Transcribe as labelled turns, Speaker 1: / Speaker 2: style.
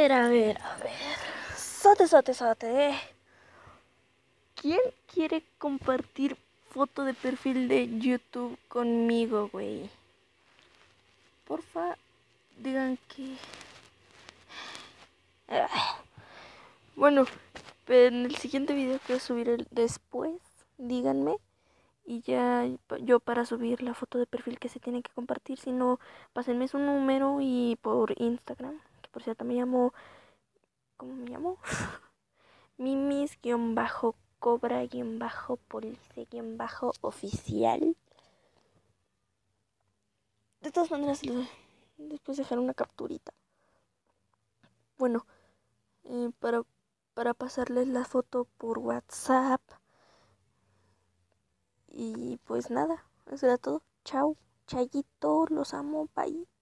Speaker 1: A ver. Sote. ¿Quién quiere compartir foto de perfil de YouTube conmigo, güey? Porfa, digan que... Bueno, pero en el siguiente video que voy a subir el después, díganme. Y ya yo para subir la foto de perfil que se tiene que compartir, si no, pásenme su número y por Instagram, que por cierto me llamo... ¿Cómo me llamo? Mimis-cobra-police-oficial. De todas maneras, después dejar una capturita. Bueno, para pasarles la foto por WhatsApp. Y pues nada, eso era todo. Chao, chayito, los amo, bye.